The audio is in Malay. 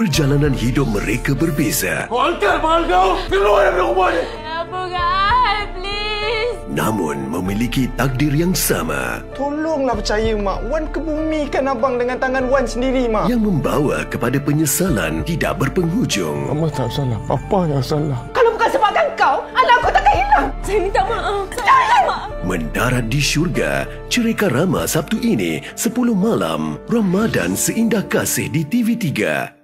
Perjalanan hidup mereka berbeza. Angkat mahal kau! Keluar dari rumah ni! Apa Gai, please? Namun memiliki takdir yang sama. Tolonglah percaya, Mak. Wan kebumikan abang dengan tangan Wan sendiri, Mak. Yang membawa kepada penyesalan tidak berpenghujung. Mama tak salah. Papa yang salah. Kalau bukan sebabkan kau, anak aku takkan hilang. Saya minta maaf. Saya minta maaf. Mendarat di syurga. Cerita Rama Sabtu ini 10 malam. Ramadan Seindah Kasih di TV3.